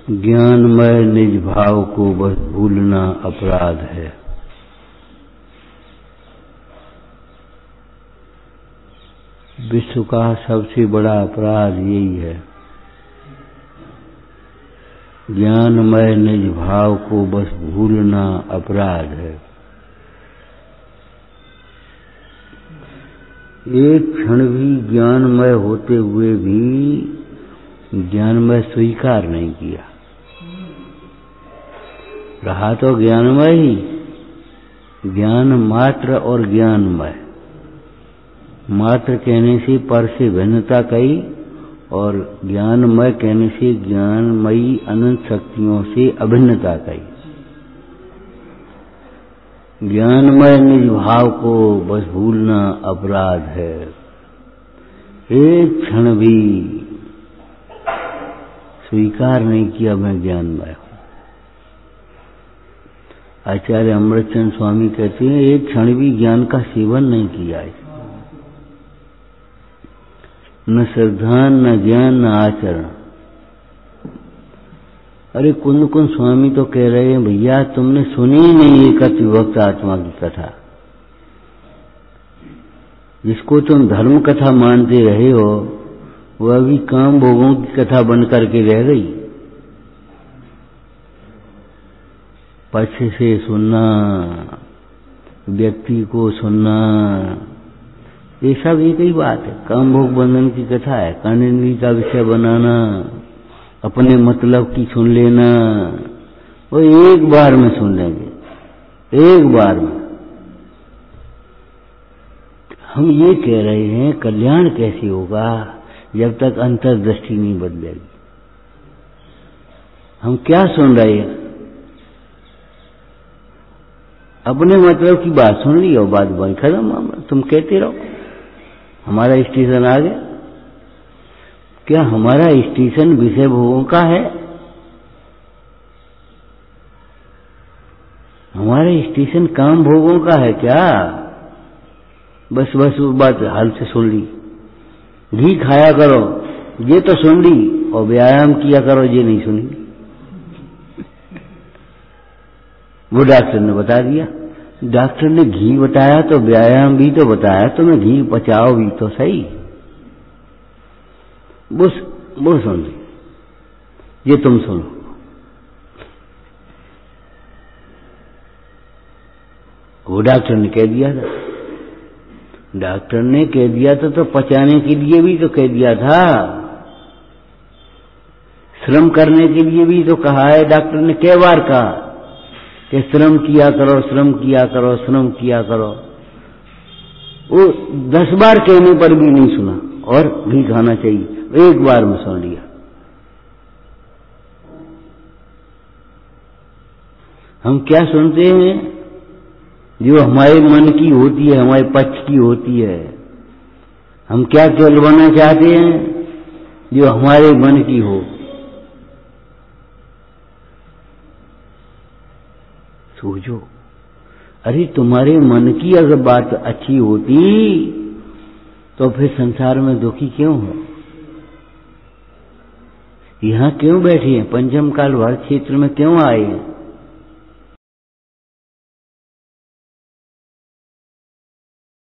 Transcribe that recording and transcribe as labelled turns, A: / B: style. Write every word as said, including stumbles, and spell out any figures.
A: ज्ञानमय निज भाव को बस भूलना अपराध है। विश्व का सबसे बड़ा अपराध यही है, ज्ञानमय निज भाव को बस भूलना अपराध है। एक क्षण भी ज्ञानमय होते हुए भी ज्ञानमय स्वीकार नहीं किया। रहा तो ज्ञानमय ही, ज्ञान मात्र और ज्ञानमय। मात्र कहने से पर से भिन्नता कही और ज्ञानमय कहने से ज्ञानमयी अनंत शक्तियों से अभिन्नता कही। ज्ञानमय निज भाव को बस भूलना अपराध है। एक क्षण भी स्वीकार नहीं किया मैं ज्ञानमय हूं। आचार्य अमृतचंद स्वामी कहते हैं एक क्षण भी ज्ञान का सेवन नहीं किया है। न श्रद्धा न ज्ञान न आचरण। अरे कुंद कुंद स्वामी तो कह रहे हैं भैया तुमने सुनी ही नहीं एक विभक्त आत्मा की कथा, जिसको तुम धर्म कथा मानते रहे हो वह भी काम भोगों की कथा बन करके रह गई। पक्ष से सुनना, व्यक्ति को सुनना, ये सब एक ही बात है। काम भोग बंधन की कथा है। कानूनी का विषय बनाना, अपने मतलब की सुन लेना, वो एक बार में सुन लेंगे, एक बार में। हम ये कह रहे हैं कल्याण कैसे होगा जब तक अंतर्दृष्टि नहीं बदलेगी। हम क्या सुन रहे हैं? अपने मतलब की बात सुन ली और बात बात खत्म। तुम कहते रहो हमारा स्टेशन आ गया। क्या हमारा स्टेशन विषय भोगों का है? हमारा स्टेशन काम भोगों का है क्या? बस बस वो बात हाल से सुन ली। घी खाया करो ये तो सुन ली, और व्यायाम किया करो ये नहीं सुनी। वो डॉक्टर ने बता दिया। डॉक्टर ने घी बताया तो व्यायाम भी तो बताया, तुम्हें घी पचाओ भी तो सही। वो वो सुन ली, ये तुम सुनो। वो डॉक्टर ने कह दिया था। डॉक्टर ने कह दिया था तो पचाने के लिए भी तो कह दिया था, श्रम करने के लिए भी तो कहा है। डॉक्टर ने कई बार कहा कि श्रम किया करो, श्रम किया करो, श्रम किया करो। वो दस बार कहने पर भी नहीं सुना और घी खाना चाहिए, एक बार में सुन लिया। हम क्या सुनते हैं? जो हमारे मन की होती है, हमारे पक्ष की होती है। हम क्या कहलवाना चाहते हैं? जो हमारे मन की हो। सोचो, अरे तुम्हारे मन की अगर बात अच्छी होती तो फिर संसार में दुखी क्यों हो? यहां क्यों बैठे हैं? पंचम काल भारत क्षेत्र में क्यों आए हैं?